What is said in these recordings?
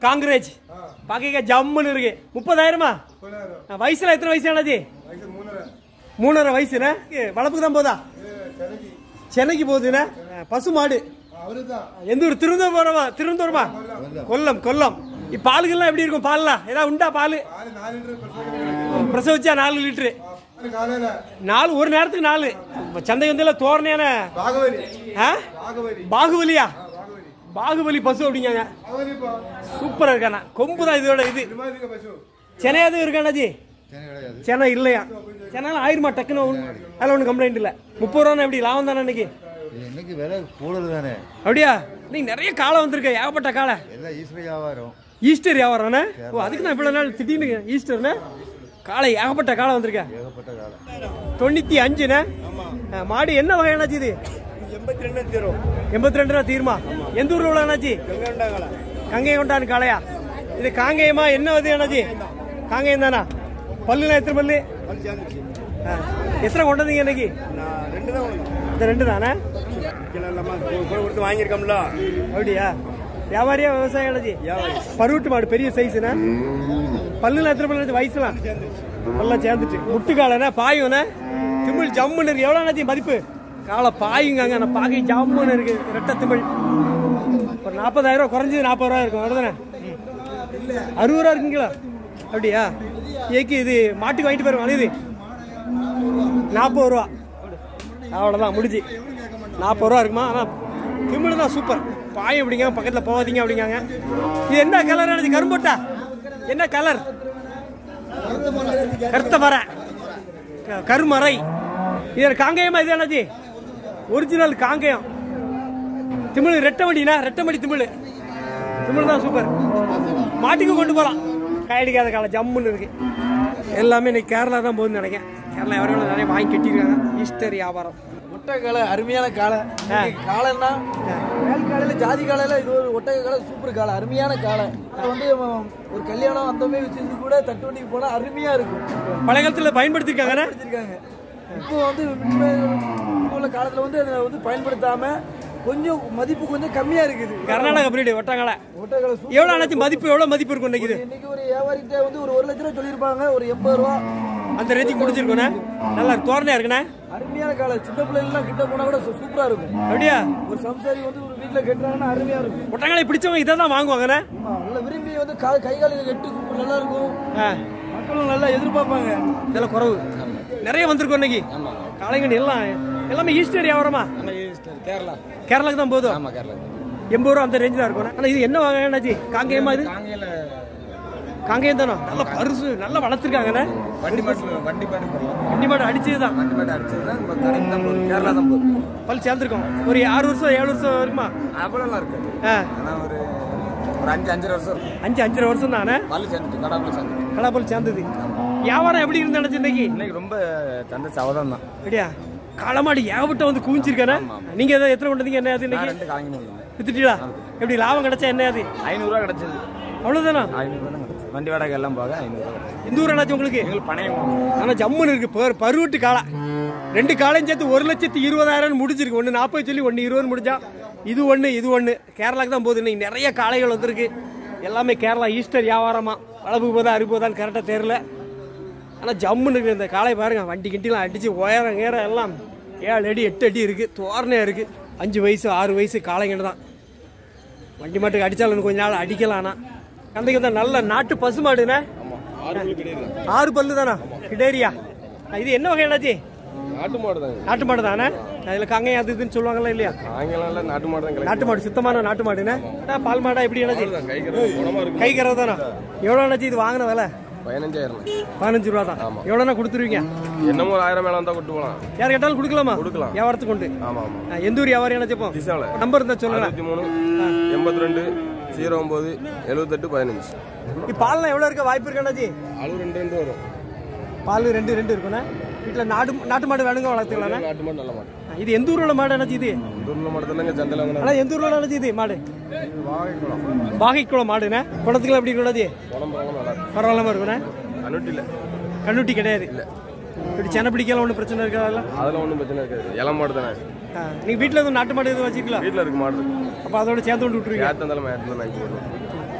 காங்கிரேஜ் பாக்க ஜம்முன்னு இருக்கு 30,000மா வயசுல எத்தனை வயசு அண்ணாச்சி 3.5 வயசுண்ணே வளர்ப்புக்கு தான் போதா சென்னைக்கு போகுதுண்ணே பசு மாடு எந்த ஊர் திருவனந்தபுரமா கொல்லம் இப்ப பாலுகள்லாம் எப்படி இருக்கும் பால்லாம் ஏதாவது உண்டா பால் பிரசவிச்சா 4 லிட்டரு ஒரு நேரத்துக்கு 4 சந்தை வந்து தோரணையான பாகுபலியா பாகுபலி பசு அப்படிங்க சூப்பரா இருக்காண்ணா கொம்பு தான் இதோட இது சென்னையாவது இருக்காண்ணாஜி சென்னை இல்லையா சென்னை ஆயிருமா டக்குன்னு அதில் ஒன்றும் கம்ப்ளைண்ட் இல்லை 30 ரூபா எப்படி லாபம் தானே இன்னைக்கு விலை கூடுதல் தானே அப்படியா இன்னைக்கு நிறைய காலை வந்திருக்க ஏகப்பட்ட காலை ஈஸ்டர் வியாபாரம்ண்ணே ஓ அதுக்கு தான் இவ்வளோ நாள் திடீர்னு ஈஸ்டர்ண்ணே காலை ஏகப்பட்ட காலை வந்திருக்கேன் 95ண்ணே மாடு என்ன வகையானாச்சு இது 82 ரூபா தீர்மா எந்த ஊர்ல உள்ள அண்ணாச்சி கங்கை கொண்டான் காளையா இது காங்கேயமா என்ன வந்து அண்ணாச்சி காங்கேயம் தானா பல்லுனா எத்தனை பல்லு எத்தனை கொண்டதீங்க இன்னைக்கு இந்த 2 தானே வாங்கிருக்கோம்ல அப்படியா வியாபாரியா விவசாயம் அண்ணாச்சி பருவட்டு மாடு பெரிய சைஸ்ண்ணா பல்லுல எத்தனை பல்லு வயசுலாம் எல்லாம் சேர்ந்துட்டு முட்டுக்காலண்ணா பாயுண்ணே திமிழ் ஜம்முன்னு இருக்கு எவ்வளோ அண்ணாச்சி மதிப்பு காலை பாயுங்க நான் பாக்கி ஜம்முன்னு இருக்கு ரெட்டை திமிழ் ஒரு 40,000 குறைஞ்சது 40 ரூபா இருக்கும் அவ்வளோதானே 60 ரூபா இருக்குங்களா அப்படியா ஏக்கு இது மாட்டுக்கு வாங்கிட்டு போயிருவாங்க இது 40 ரூபா அவ்வளோதான் முடிஞ்சு 40 ரூபா இருக்குமா ஆனால் திமிழ் தான் சூப்பர் பாயம் அப்படிங்க பக்கத்தில் போகாதீங்க அப்படிங்காங்க இது என்ன கலர் ஆனது கரும்போட்டா என்ன கலர் கருத்த மர கருமறை இது காங்கேயமா இது அண்ணாச்சி ஒரிஜினல் காங்கேயம் திமிழ் ரெட்டமடி திமிழ் தான் சூப்பர் மாட்டுக்கு கொண்டு போகலாம் கையடிக்காத காலம் ஜம்முன்னு இருக்கு எல்லாமே இன்னைக்கு கேரளா தான் போகுதுன்னு நினைக்கிறேன் கேரளா எவரெல்லாம் நிறைய வாங்கி கட்டியிருக்காங்க ஈஸ்டர் வியாபாரம் ஒட்டக காலை அருமையான காலை காலைன்னா மேல் காலையில ஜாதி காலையில இது ஒரு ஒட்டக காலை சூப்பர் காலை அருமையான காலை வந்து ஒரு கல்யாணம் அந்த மாதிரி விஷயத்துக்கு கூட தட்டு வண்டிக்கு போனா அருமையா இருக்கும் பழைய காலத்துல பயன்படுத்திருக்காங்க இப்போ வந்து உள்ள காலத்துல வந்து அதை வந்து பயன்படுத்தாம கொஞ்சம் மதிப்பு கொஞ்சம் கம்மியா இருக்குது கர்நாடகா பிரீடு ஒட்டகாலை எவ்வளவு அண்ணாச்சி மதிப்பு எவ்வளவு மதிப்பு இருக்கும் இன்னைக்கு ஒரு வியாபாரிகிட்ட வந்து ஒரு 1 லட்ச ரூபா சொல்லியிருப்பாங்க ஒரு 80 ரூபா அந்த ரேஞ்சுக்கு முடிச்சிருக்கோண்ணே நல்லா தோரணையா இருக்குண்ணே அருமையான காலை சின்ன பிள்ளைலாம் கிட்ட போனா கூட சூப்பரா இருக்கும் அப்படியா ஒரு சம்சாரி வந்து ஒரு வீட்டுல கட்டுறாங்கன்னா அருமையா இருக்கும் ஒட்டகாலை பிடிச்சவங்க இதை தான் வாங்குவாங்கண்ணே நல்லா விரும்பி வந்து கை காலில் கட்டு நல்லா இருக்கும் மக்களும் நல்லா எதிர்பார்ப்பாங்க இதெல்லாம் குறவு நிறைய வந்திருக்கோம் இன்னைக்கு காளைங்கன்னு எல்லாமே ஈஸ்டர் வியாபாரமா கேரளாக்கு தான் போதும் 80 ரூபா அந்த ரேஞ்ச் தான் இருக்கும் ஆனா இது என்ன வகையானாச்சு காங்கேயமா இது காங்கேயம் தானே நல்ல பரிசு நல்லா வளர்த்துருக்காங்கண்ணே வண்டி மாடு அடிச்சதுதான் பல் சேர்ந்துருக்கோம் ஒரு 6 வருஷம் 7 வருஷம் இருக்குமா அவ்வளோ இருக்கு ஒரு 5 வருஷம் 5 வருஷம் தானே கடாப்பல் சேர்ந்தது வியாபாரம் எப்படி இருந்து நினைச்சு இன்னைக்கு ரொம்ப சந்தை சவதம் தான் அப்படியா காலமாடி ஏகப்பட்ட வந்து குவிஞ்சிருக்கானே நீங்க எத்தனை கொண்டீங்க என்ன அது இன்னைக்கு வித்துட்டீங்களா எப்படி லாபம் கிடைச்சா என்ன அது 500 ரூபா கிடைச்சது அவ்வளவுதானா 500 ரூபா வண்டி வாடகை எல்லாம் போக 500 ரூபா இந்த ஊர் என்னாச்சு உங்களுக்கு பணையம் ஆனா ஜம்முன்னு இருக்கு பருவட்டு காலை 2 காலையும் சேர்த்து 1,20,000 முடிஞ்சிருக்கு 1 40 சொல்லி 1 20 முடிஞ்சா இது ஒண்ணு கேரளாக்கு தான் போகுது இன்னைக்கு நிறைய காளைகள் வந்திருக்கு எல்லாமே கேரளா ஈஸ்டர் வியாபாரமா வளர்ப்பு போதா அறுப்பு போதான்னு கரெக்டாக தெரியல ஆனால் ஜம்முன்னு இருக்கு இந்த காளை பாருங்க வண்டி கிண்டிலாம் அடிச்சு உயரம் எல்லாம் 7 அடி 8 அடி இருக்கு தோரணையா இருக்கு 5 வயசு 6 வயசு காளைங்கன்னு தான் வண்டி மாட்டுக்கு அடிச்சாலும் கொஞ்ச நாள் அடிக்கலாம் ஆனால் கந்தைக்கு தான் நல்ல நாட்டு பசு மாடுண்ணே 6 பல்லு தானா கிடேரியா இது என்ன வகையானாச்சு நாட்டு மாடு தானே அதுல காங்கேயம் அது இதுன்னு சொல்லுவாங்கல்ல இல்லையா நாட்டு மாடு சுத்தமான நாட்டு மாடுண்ணே பால் மாடா எப்படி என்னாச்சு கை கறவை தானா எவ்வளோ என்னாச்சு இது வாங்கின விலை 15 ரூபா தான் எவ்வளோனா கொடுத்துருவீங்க என்னமோ 1000 மேல வந்தா கொண்டு போலாம் யார் கேட்டாலும் கொடுக்கலாமா கொடுக்கலாம் வியாபாரத்துக்கு கொண்டு ஆமா எந்த ஊர் வியாபாரம் நினைச்சப்போ நம்பர் இருந்தா சொல்லுங்க 63 82 09 78 15 பால்லாம் எவ்வளவு இருக்க வாய்ப்பு இருக்காண்ணாச்சி அளவு 2 வரும் பால் 2 இருக்குண்ணே வீட்டுல நாட்டு மாடு வேணுங்க வளர்த்துக்கலாம் நாட்டு மாடு நல்ல மாடு இது எந்த ஊர்ல மாடு அண்ணாச்சி இது இந்த ஊர்ல மாடு தானங்க சந்தையில ஆனா எந்த ஊர்ல அண்ணாச்சி இது மாடு வாகைக்குளம் மாடுண்ணே குளத்துக்குள்ள எப்படி இருக்குண்ணாச்சி பரவாயில்லாம இருக்குண்ணே கண்ணுட்டி கிடையாது இப்படி சென்னை பிடிக்கலாம் ஒன்றும் பிரச்சனை இருக்காதுல்ல அதெல்லாம் ஒன்றும் பிரச்சனை இருக்காது இளம் மாடு தானே நீங்க வீட்டுல எதுவும் நாட்டு மாடு எதுவும் வச்சுக்கலாம் வீட்டுல இருக்கு மாடு அப்ப அதோட சேர்த்து கொண்டு விட்டுருவீங்க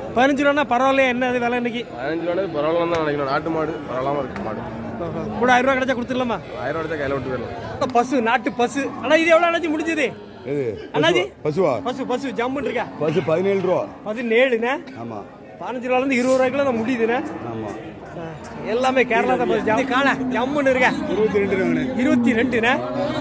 15 ரூபானா பரவாயில்லையா? என்ன அது விலை இன்னைக்கு? 15 ரூபா பரவாயில்ல தான் நினைக்கிறேன். நாட்டு மாடு பரவாயில்லாம இருக்கு மாடு. கூட 1000 ரூபா கிடைச்சா கொடுத்துடலாமா? 1000 ரூபா கையில விட்டு போயிடலாம். பசு, நாட்டு பசு. ஆனா இது எவ்வளவு அண்ணாச்சி முடிஞ்சது? அண்ணாச்சி பசுவா? பசு ஜம்முன்னு இருக்கா? பசு 17 ரூபா. 17ண்ணே. ஆமா. 15 ரூபால இருந்து 20 ரூபாய்க்குள்ள தான் முடியுதுண்ணே. ஆமா. எல்லாமே கேரளா தான் பசு. காளை ஜம்முன்னு இருக்கா? 22 22ண்ணே.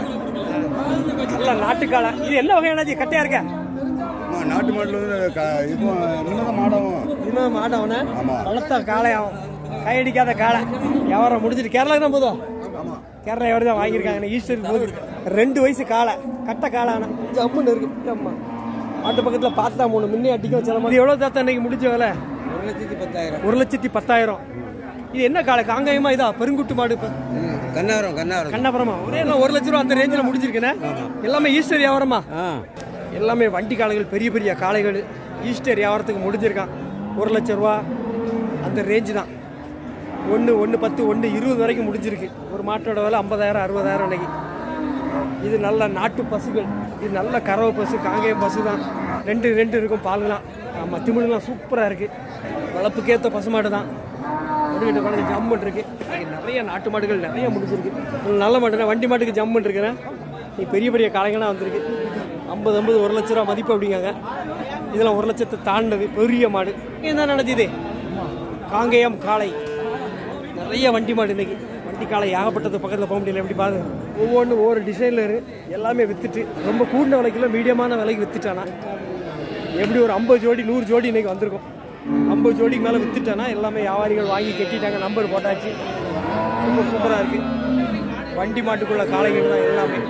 நல்ல நாட்டு காளை. இது என்ன வகை அண்ணாச்சி? கட்டையா இருக்கா? நாட்டு மாட்டுல வந்து இப்போ இன்னும் மாடாவும். இன்னும் மாட்டவனே வளர்த்தா காளையாகும். கையடிக்காத காளை வியாபாரம் முடிஞ்சிட்டு கேரளாவுக்கு தான் போதும். கேரளா எவரு தான் வாங்கியிருக்காங்க. ஈஸ்டருக்கு போகுது. 2 வயசு காளை, கட்டை காளை. ஆனால் ஜம்முன்னு இருக்கு. அம்மா மாட்டு பக்கத்தில் பார்த்தா 3 முன்னே அடிக்க வச்சலாம். எவ்வளோ தாத்தா இன்னைக்கு முடிஞ்ச வேலை? 1,10,000. 1,10,000. இது என்ன காளை? காங்கயமா? இதா பெருங்குட்டு மாடு? இப்போ கண்ணபுரமா? ஒரே 1 லட்ச ரூபா அந்த ரேஞ்சில் முடிஞ்சிருக்குண்ணே. எல்லாமே ஈஸ்டர் வியாபாரமா? எல்லாமே வண்டி காளைகள், பெரிய பெரிய காளைகள் ஈஸ்டர் வியாபாரத்துக்கு முடிஞ்சிருக்கான். 1 லட்ச ரூபா அந்த ரேஞ்சு தான். 1, 10, 20 வரைக்கும் முடிஞ்சிருக்கு. ஒரு மாட்டோட விலை 50,000, 60,000 இன்னைக்கு. இது நல்ல நாட்டு பசுகள். இது நல்ல கறவை பசு, காங்கேயம் பசு தான். 2 இருக்கும் பாலுலாம். ஆமாம், திமிழ்லாம் சூப்பராக இருக்குது. வளர்ப்புக்கேற்ற பசு மாடு தான். ஒன்றுகிட்ட குழந்தை ஜம்முன் இருக்கு. நிறைய நாட்டு மாடுகள் நிறைய முடிஞ்சிருக்கு. நல்ல மாடுனா வண்டி மாட்டுக்கு ஜம்முன் இருக்குண்ணே. நீ பெரிய பெரிய காளைங்களாம் வந்திருக்கு. 50, 1 லட்ச ரூபா மதிப்பு அப்படிங்காங்க. இதெல்லாம் 1 லட்சத்தை தாண்டது பெரிய மாடு. என்ன நடந்தது? காங்கேயம் காளை நிறைய வண்டி மாடு இன்னைக்கு. வண்டி காளை ஏகப்பட்டது. பக்கத்தில் போக முடியல. எப்படி பாருங்க, ஒவ்வொன்றும் ஒவ்வொரு டிசைனில் எல்லாமே வித்துட்டு ரொம்ப கூடின விலைக்குள்ள மீடியமான விலைக்கு வித்துட்டானா. எப்படி ஒரு 50 ஜோடி 100 ஜோடி இன்னைக்கு வந்திருக்கும். 50 ஜோடிக்கு மேலே வித்துட்டானா. எல்லாமே வியாபாரிகள் வாங்கி கட்டிட்டாங்க. நம்பர் போட்டாச்சு. ரொம்ப சூப்பராக இருக்குது. வண்டி மாட்டுக்குள்ள காளைகள் தான் எல்லாமே.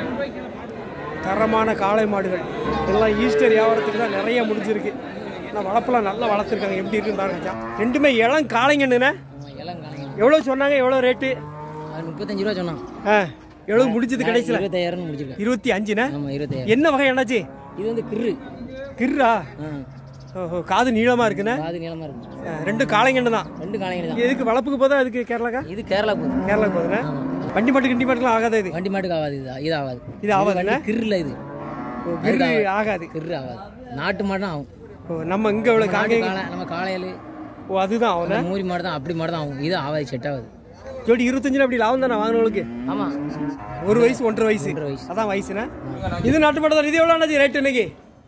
தரமான காளை மாடுகள் எல்லாம் ஈஸ்டர் வியாபாரத்துக்கு தான் நிறைய முடிஞ்சிருக்கு. ஆனால் வளர்ப்பெல்லாம் நல்லா வளர்த்துருக்காங்க. எப்படி இருக்குன்னு பாருங்க. 2மே இளம் காளைங்கன்னு. எவ்வளோ சொன்னாங்க? எவ்வளோ ரேட்டு? 35 ரூபா சொன்னான். எவ்வளோ முடிஞ்சது கடைசியில்? 25,000 முடிச்சிருக்கேன். 25ண்ணே. 25,000. என்ன வகை என்னாச்சு? இது வந்து கிர்ரு. கிர்ரா? ஓஹோ, காது நீளமா இருக்குண்ணே. காது நீளமா இருக்கு. 2 காளைங்கன்னு தான். 2 காளைங்க தான். எதுக்கு வளர்ப்புக்கு போதா? அதுக்கு கேரளாக்கா? இது கேரளா போகுது. கேரளா போதுண்ணே. வண்டி மாட்டுக்கு கிண்டி மாட்டுலாம் ஆகாது. இது வண்டி மாட்டுக்கு ஆகாது. இது ஆகாது. இது ஆகாதுண்ணே. கிர்ல இது கிர்ரு ஆகாது. கிர்ரு ஆகாது. நாட்டு மாடு தான் ஆகும். நம்ம இங்கே எவ்வளோ காங்கேயம் காளை நம்ம காளையால். ஓ, அதுதான் அவனை மூரி மாடு தான். அப்படி மாடு தான் ஆகும். இது ஆகாது, செட் ஆகாது. ஜோடி 25 அப்படி லாபம் தானே வாங்கினவங்களுக்கு? ஆமா, 1 வயசு 1.5 வயசு அதான் வயசுண்ணே. இது நாட்டு மாடு தான். இது எவ்வளோ ஆனாச்சு ரேட்டு இன்னைக்கு?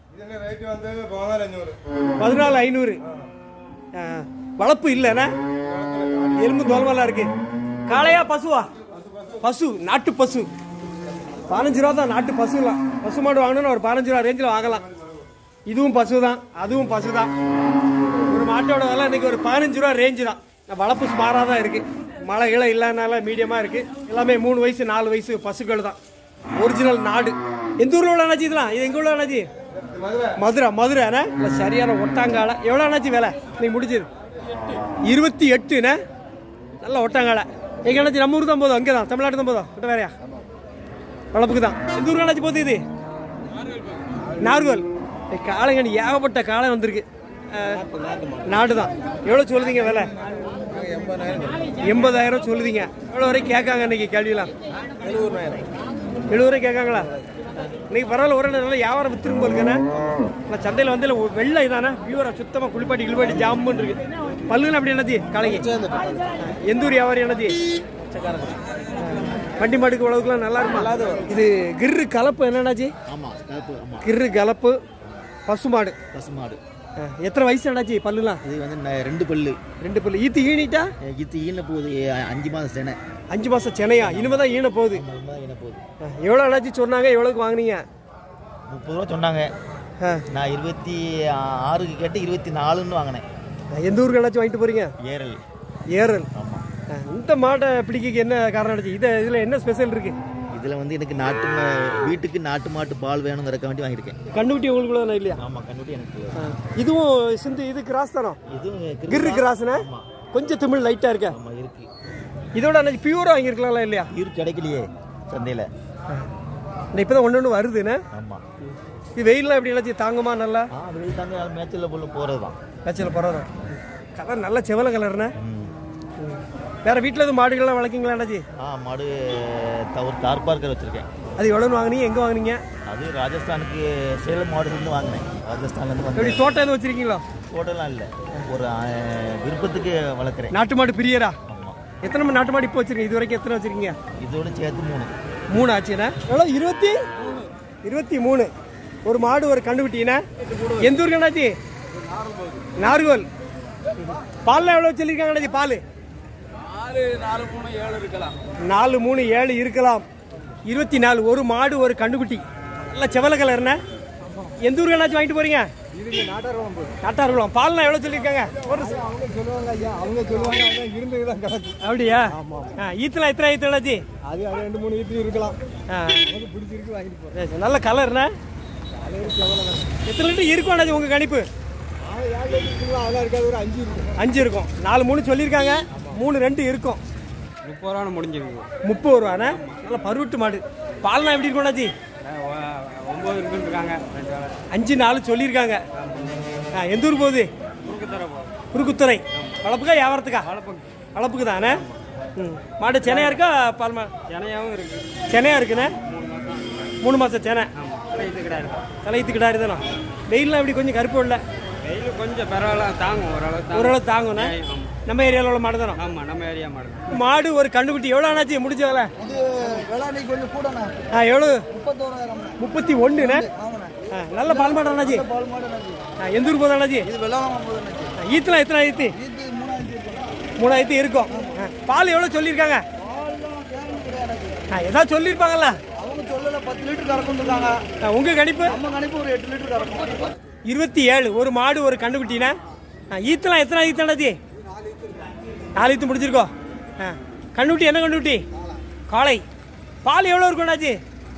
14,500. வளர்ப்பு இல்லைண்ணே. எலும்பு தோல்மெல்லாம் இருக்கு. காளையா பசுவா? பசு, நாட்டு பசு. 15 ரூபா தான் நாட்டு பசுலாம். பசு மாடு வாங்கணும்னா ஒரு 15 ரூபா ரேஞ்சில் வாங்கலாம். இதுவும் பசு தான், அதுவும் பசு தான். ஒரு மாட்டோட விலை இன்னைக்கு ஒரு 15 ரூபா ரேஞ்சு தான். வளர்ப்பு சுமாராக தான் இருக்கு. மழை இலை இல்லாதனால மீடியமாக இருக்கு. எல்லாமே 3 வயசு 4 வயசு பசுக்கள் தான். ஒரிஜினல் நாடு. எந்த ஊரில் உள்ள அண்ணாச்சி இதெல்லாம்? இது எங்கே உள்ள அண்ணாச்சி? மதுரைண்ணே. இல்லை, சரியான ஒட்டாங்காலை. எவ்வளோ அண்ணாச்சி வேலை இன்னைக்கு முடிஞ்சது? 28ண்ணே. நல்ல ஒட்டாங்காலை. எங்கே அண்ணாச்சி? நம்ம ஊர் தான் போதும். அங்கே தான், தமிழ்நாடு தான் போதும். கிட்ட வேறையா வளர்ப்புக்கு தான். எந்த ஊருக்கு அண்ணாச்சி போகுது? இது நார்கோல். காளைங்கன்னு ஏகப்பட்ட காளை வந்திருக்கு. நாடு தான். எவ்வளோ சொல்லுதீங்க விலை? 80,000 சொல்லுதீங்க. எவ்வளோ வரைக்கும் கேட்காங்க இன்னைக்கு? கேள்விலாம் 70 வரை கேட்காங்களா? இன்னைக்கு பரவாயில்ல. ஒரு நல்ல வியாபாரம் வித்துருக்கும் போதுங்கண்ணே. நான் சந்தையில் வந்து வெள்ளை இதானே பியூரா சுத்தமாக குளிப்பாட்டி ஜாமுன்னு இருக்கு. பல்லுன்னு அப்படி என்னது காளைங்க? எந்த ஊர் வியாபாரி என்னது? வண்டி மாட்டுக்கு உழவுக்குலாம் நல்லா இருக்கும். இது கிர்ரு கலப்பு என்னன்னாச்சு? கிர்ரு கலப்பு பசுமாடு. எத்தனை வயசு என்னாச்சு பல்லுலாம்? இது வந்து 2 பல்லு. 2 பல்லு. ஈத்து ஈனிட்டா? இது ஈன போகுது. 5 மாதம் செனை. 5 மாதம் செனையா? இனிமேதான் ஈன போகுது. எவ்வளோ அண்ணாச்சி சொன்னாங்க? எவ்வளோக்கு வாங்கினீங்க? 30 ரூபா சொன்னாங்க. நான் 26க்கு கேட்டு 24ன்னு வாங்கினேன். எந்த ஊருக்கு அண்ணாச்சி வாங்கிட்டு போறீங்க? ஏரல். ஏரல். இந்த மாட்டை பிடிக்க என்ன காரணம் அண்ணாச்சி? இதில் என்ன ஸ்பெஷல் இருக்கு? இதில் வந்து எனக்கு வீட்டுக்கு நாட்டு மாட்டு பால் வேணுங்கிறக்க வேண்டி வாங்கியிருக்கேன். கண்ணுக்குட்டி உங்களுக்குள்ள இல்லையா? ஆமாம், கண்ணுக்குட்டி எனக்கு. இதுவும் சிந்து இது கிராஸ் தானோ? இதுவும் கிர்ரு கிராஸ்னா கொஞ்சம் தமிழ் லைட்டாக இருக்கா? ஆமாம், இருக்கு. இதோட அன்னைக்கு பியூராக வாங்கியிருக்கலாம்ல இல்லையா? கிடைக்கலையே சந்தையில். இப்போ தான் ஒன்று வருதுண்ணே. ஆமாம். இது வெயிலாம் எப்படி என்னாச்சு? தாங்குமா நல்லா? வெயில் தாங்க. மேட்சில் போகிறது தான். மேட்சில் போகிறதா? கலர் நல்ல செவல கலர்ண்ணே. வேற வீட்டில் எதுவும் மாடுகள்லாம் வளர்க்கிங்களா அண்ணாச்சி? மாடு ஒரு தார்பார்க்கர் வச்சுருக்கேன். அது எவ்வளோன்னு வாங்கினீங்க? எங்கே வாங்கினீங்க? அது ராஜஸ்தானுக்கு சேலம் மாடுலேருந்து வாங்கினேன். ராஜஸ்தான்லேருந்து எப்படி வந்து தோட்டம் எதுவும் வச்சிருக்கீங்களா? தோட்டம்லாம் இல்லை, ஒரு விருப்பத்துக்கு வளர்க்குறேன். நாட்டு மாடு பிரியரா? ஆமாம். எத்தனை நாட்டு மாடு இப்போ வச்சிருக்கீங்க? இது வரைக்கும் எத்தனை வச்சிருக்கீங்க? இதோட சேர்த்து 3. 3 ஆச்சுண்ணா. எவ்வளோ? 23. ஒரு மாடு ஒரு கண்டுபிட்டிங்கண்ணா. எந்த ஊருக்கு அண்ணாச்சி? நார்கோல். பால்லாம் எவ்வளோ சொல்லியிருக்காங்க அண்ணாச்சி? பால் 4, 3, 7 இருக்கலாம். 24. ஒரு மாடு ஒரு கண்டுக்குட்டி. நல்லா செவல கலர்ண்ணா. எந்த ஊருக்கு அண்ணாச்சி வாங்கிட்டு போறீங்க? நாட்டார்குளம். பால்லாம் எவ்வளோ சொல்லியிருக்காங்க? அப்படியா? ஈத்தலாம் எத்தனை ஈத்து அண்ணாச்சி? அது 2-3 ஈத்து இருக்கலாம். பிடிச்சிருக்கு வாங்கிட்டு போறேன். நல்ல கலர்ண்ணா. எத்தனை லிட்டர் இருக்கும் அண்ணாச்சி உங்க கணிப்பு? அதெல்லாம் இருக்காது, ஒரு 5 இருக்கும். 5 இருக்கும். 4, 3 சொல்லியிருக்காங்க. 3, 2 இருக்கும். 30 ரூபா முடிஞ்சிருக்கு. 30 ரூபாண்ணா. நல்ல பருவட்டு மாடு. பால்லாம் எப்படி இருக்கும் அண்ணாச்சி? 9 இருக்குன்னு இருக்காங்க. 5, 4 சொல்லியிருக்காங்க. எந்த ஊர் போகுது? குறுக்குத்துறை. வளப்புக்கா வியாபாரத்துக்கா? வளப்புக்கு தானே. மாடு சென்னையா இருக்கா? பால் மாடு சென்னையாவும் இருக்கு. சென்னையா இருக்குண்ணே. 3 மாசம் சென்னை. தலையத்து கிடாரு தானே. வெயில்லாம் எப்படி கொஞ்சம் கருப்பு இல்லை? வெயில் கொஞ்சம் பரவாயில்ல, தாங்கும். ஓரளவு தாங்கும்ண்ணே. நம்ம ஏரியாவில் உள்ள மாடு தானே. ஆமாம், நம்ம ஏரியா மாடு. மாடு ஒரு கண்டுக்குட்டி எவ்வளோ ஆனாச்சு முடிஞ்ச வேலை? இது விலை கொஞ்சம் கூடண்ணா. எவ்வளோ? 31,000. 31ண்ணே. நல்ல பால் மாடு அண்ணாச்சி. பால் மாடு அண்ணாச்சி. எந்த ஊர் போதும் அண்ணாச்சி? இது விலை வாங்கும்போது அண்ணாச்சி. ஈத்துலாம் எத்தனை ஈத்து? இது 3,000 இருக்கும். 3,000 இருக்கும். பால் எவ்வளோ சொல்லியிருக்காங்க? ஏதாவது சொல்லியிருப்பாங்கல்ல? அவங்க சொல்லல 10 லிட்டர் கறக்குன்னு இருக்காங்க. உங்க கணிப்பு? நம்ம கணிப்பு ஒரு 8 லிட்டர் கறக்கும். 27. ஒரு மாடு ஒரு கண்டுக்குட்டினா. ஈத்தலாம் எத்தனை ஈத்து அண்ணாச்சி? 4 ஈத்து முடிச்சிருக்கோம். கண்டுக்குட்டி என்ன கண்டுக்குட்டி? காளை. பால் எவ்வளோ இருக்கும் அண்ணாச்சி?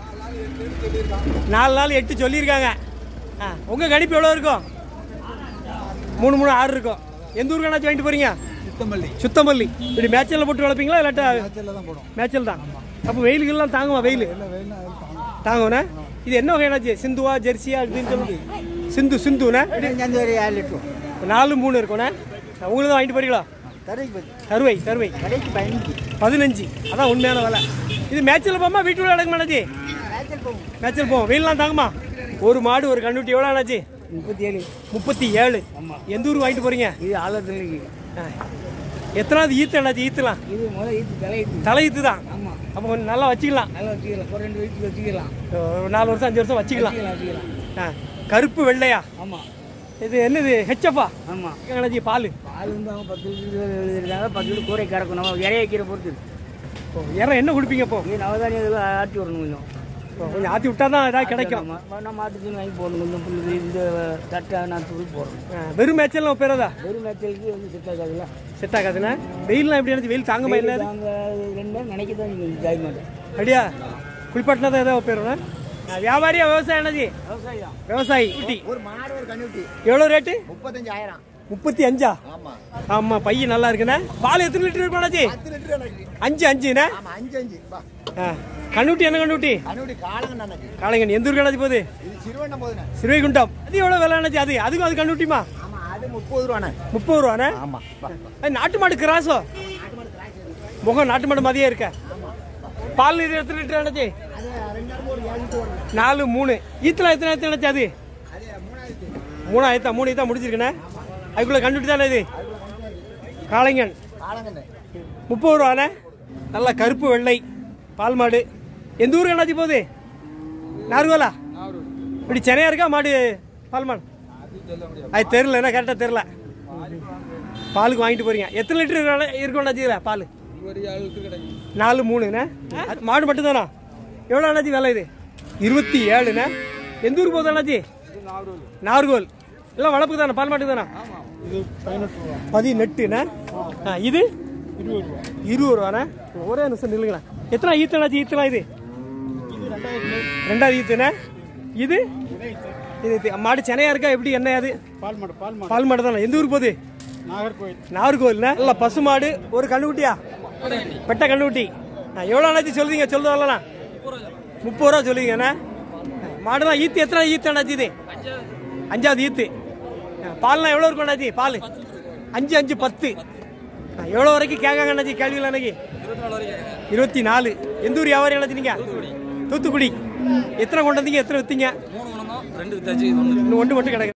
4 நாள் 8 சொல்லியிருக்காங்க. உங்க கணிப்பு எவ்வளோ இருக்கும்? 3, 3, 6 இருக்கும். எந்த ஊருக்கு அண்ணாச்சி வாங்கிட்டு போறீங்க? சுத்தமல்லி. இப்படி மேய்ச்சலில் போட்டு வளர்ப்பீங்களா இல்லாட்டா? மேய்ச்சல் தான். அப்போ வெயிலுக்கெல்லாம் தாங்குமா? வெயில் தாங்கும்ண்ணா. இது என்ன வகை அண்ணாச்சி? சிந்துவா ஜெர்சியா அப்படின்னு சொல்லுங்க. சிந்துண்ணா. 7 லிட்டர். 4, 3 இருக்கும்ண்ணா. உங்களுக்கு தான் வாங்கிட்டு போறீங்களா? கருவை 15. அதான் உண்மையான விலை. இது மேய்ச்சல் போமா வீட்டுக்குள்ள நடக்குமா அண்ணாச்சி? மேய்ச்சல் போவோம். வெயிலாம் தாங்குமா? ஒரு மாடு ஒரு கண்டுக்குட்டி எவ்வளோ அண்ணாச்சி? 37. எந்த ஊருக்கு வாங்கிட்டு போறீங்க? இது ஆலத்தலைக்கு. எத்தனாவது ஈத்து அண்ணாச்சி? ஈத்துலாம் இது முதல்ல ஈத்து தலை ஈத்து தான். அப்போ கொஞ்சம் நல்லா வச்சுக்கலாம். ஒரு 2 வீட்டுக்கு வச்சுக்கலாம். ஒரு 4 வருஷம் 5 வருஷம் வச்சுக்கலாம். கருப்பு வெள்ளையா? ஆமா. இது என்னது? ஹெச்எஃப்பா? ஆமா. அண்ணாச்சி பால் வந்து அவங்க 10 லிட்டர் எழுதிருக்காங்க. 10 லிட்டர் கூரை கறக்கும். நம்ம இறைய வைக்கிற பொறுத்து. இறம் என்ன குடிப்பீங்க? இப்போ இது நவதானியம் ஆட்டி விடணும். கொஞ்சம் ஆற்றி விட்டா தான் ஏதாவது கிடைக்கும். நம்ம ஆட்டுக்கு வாங்கி போடணும். கொஞ்சம் புல்லு இந்த தட்டை நான் தூள் போடணும். வெறும் மேய்ச்சல் பேரதா? வெறும் மேய்ச்சலுக்கு வந்து செட் ஆகாதுல்ல. செட் ஆகாதுண்ணா. வெயில்லாம் எப்படி அண்ணாச்சி? வெயில் தாங்கமா? இல்லை நாங்கள் 2 நேரம் நினைக்கதான் நீங்கள் ஜாய் மாட்டேன். அப்படியா? குளிப்பாட்டினா தான் ஏதாவது பேருண்ணா. வியாபாரியா விவசாயம் அண்ணாச்சி? விவசாயி. ஒரு மாடு ஒரு கண்ணுட்டி. எவ்வளோ ரேட்டு? 35,000. 35. ஆமா. ஆமா. பையன் நல்லா இருக்குண்ணா. பால் எத்தனை லிட்டர் இருக்கும் அண்ணாச்சி? 10 லிட்டர் அண்ணாச்சி. 5ண்ணா. ஆமா, 5. கண்ணுட்டி என்ன கண்ணுட்டி? கண்ணுட்டி காளைங்க அண்ணாச்சி. காளைங்க. எந்த ஊருக்கு அண்ணாச்சி போகுது? இது சிறுவண்ணம் போகுதுண்ணா. சிறுவைகுண்டம். அது எவ்வளோ விலை அண்ணாச்சி? அதுக்கும் அது கண்ணுட்டிமா? ஆமா, அது 30 ரூபாண்ணா. 30 ரூபாண்ணா. ஆமா. நாட்டு மாடு கிராஸோ? முகம் நாட்டு மாடு மாதிரியே இருக்க. பால் இது எத்தனை லிட்டர் அண்ணாச்சி? 4, 3. ஈத்தலாம் எத்தனை அண்ணாச்சி? அது 3 ஈத்தா முடிச்சிருக்குண்ணே. அதுக்குள்ள கண்டுட்டி தானே இது? காளைங்கன். 30 ரூபாண்ணே. நல்லா கருப்பு வெள்ளை பால் மாடு. எந்த ஊருக்கு அண்ணாச்சி போகுது? நார்கோலா? இப்படி சென்னையா இருக்கா மாடு? பால் மாடு அது தெரியல. என்ன கரெக்டாக தெரியல. பாலுக்கு வாங்கிட்டு போறீங்க. எத்தனை லிட்டர் இருக்கும் அண்ணாச்சி இதில் பால்? 4, 3ண்ணே. மாடு மட்டும் தானா? எவ்வளோ அண்ணாச்சி விலை இது? 27ண்ணே. எந்த ஊருக்கு போகுது அண்ணாச்சி? நார்கோல். எல்லாம் வளர்ப்பு தானே? பால் மாட்டுக்கு தானே? 18ண்ணே. இது 20 ரூபாண்ணே. ஒரே நிமிஷம் நில்லுங்களா. எத்தனை ஈத்து அண்ணாச்சி? ஈத்துலாம் இது 2வது ஈத்துண்ணே. இது மாடு சென்னையா இருக்கா? எப்படி என்ன? அது பால் மாடு தானே. எந்த ஊருக்கு போகுது? நாகர்கோவில். நல்ல பசு மாடு ஒரு கண்ணுக்குட்டியா? பெட்ட கண்ணுக்குட்டி. எவ்வளோ அண்ணாச்சி சொல்லுவீங்க? சொல்லுவாங்களா? 30 ரூபா சொல்லுவீங்கண்ணே. மாடுலாம் ஈத்து எத்தனை ஈத்து அண்ணாச்சி? இது 5வது ஈத்து. பால்லாம் எவ்வளோ இருக்கும் அண்ணாச்சி? பால் 5, 10. எவ்வளோ வரைக்கும் கேட்காங்க அண்ணாச்சி? கேள்வியில் அன்னைக்கு 24. எந்த ஊர் வியாபாரி அண்ணாச்சி நீங்க? தூத்துக்குடி. எத்தனை கொண்டு வந்தீங்க? எத்தனை வித்தீங்க? ரெண்டு வித்தாச்சு இது ஒன்று இன்னும் ஒன்று மட்டும் கிடக்கு.